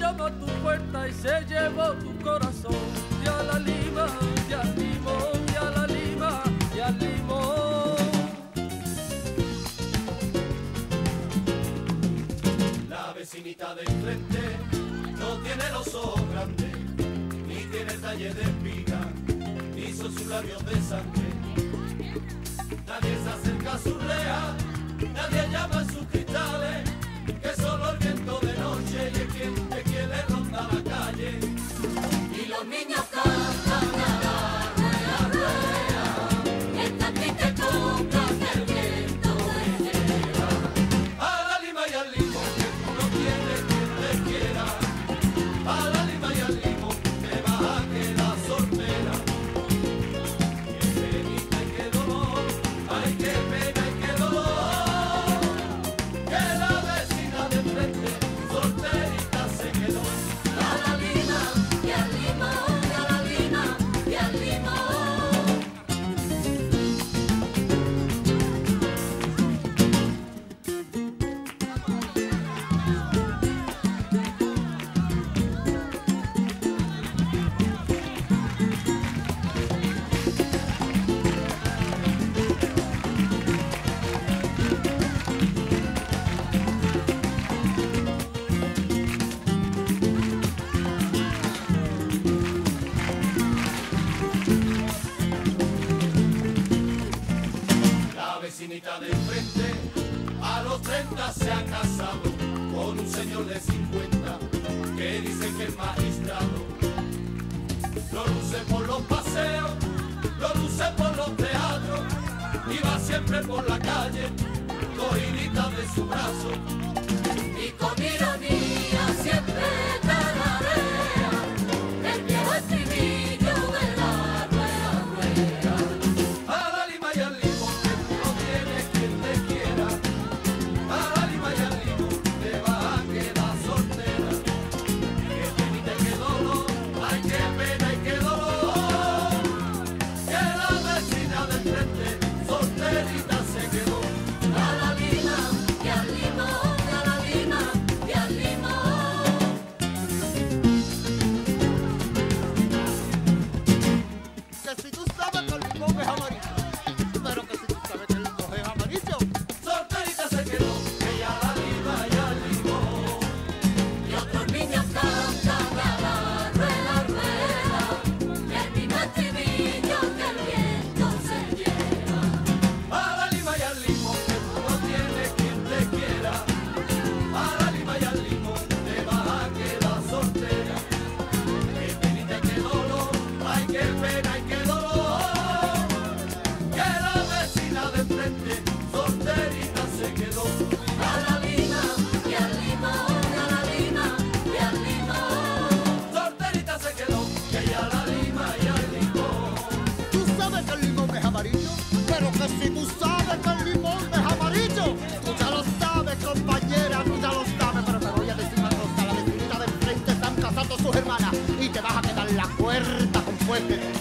llamó a tu puerta y se llevó tu corazón. Y a la lima, y al limón, y a la lima, y al limón. La vecinita de enfrente no tiene los ojos grandes, ni tiene talle de espiga, ni son sus labios de sangre. Nadie se acerca a su reja, nadie llama a sus cristales, que solo el viento de noche y es quien le ronda la calle. Y los niños cantan a la rueda, rueda, esta triste copla que el viento me lleva. A la lima y al limón, que tú no tienes quien te quiera. A la lima y al limón, te vas a quedar soltera. Qué penita y qué dolor, ay qué pena y qué dolor, que la vecina de frente solterita se quedó. A la lima y al limón, a la lima y al limón. La vecinita de enfrente a los 30 se ha casado con un señor de 50 que dice que es magistrado. Lo luce por los paseos, lo luce por los teatros y va siempre por la calle, cogidita de su brazo. Y con ironía siempre tararea el viejo estribillo de la rueda, rueda. A la lima y al limón, que tú no tienes quien te quiera. A la lima y al limón, te vas a quedar soltera. Qué penita y qué dolor, ay qué pena y qué dolor, que la vecina de frente solterita se quedó. A la lima y al limón, a la lima y al limón. Que si tú sabes que el limón es amarillo, pero que si tú sabes que el limón es amarillo. Solterita se quedó, ella a la lima y al limón. Y otros niños cantan a la rueda, rueda, el mismo estribillo que el viento se lleva. A la lima y al limón, que tú no tienes quien te quiera. A la lima y al limón, te vas a quedar soltera. Qué penita y qué dolor, ay qué pena y qué dolor, que la vecina de frente solterita se quedó. A la lima y al limón, a la lima y al limón. Solterita se quedó, que ella a la lima y al limón. Tú sabes que el limón es amarillo, pero que si tú sabes que el limón es amarillo, tú ya lo sabes, compañera, tú ya lo sabes, pero te voy a decir una cosa, la vecinita de enfrente están casando sus hermanas y te vas a quedar la puerta con fuerte.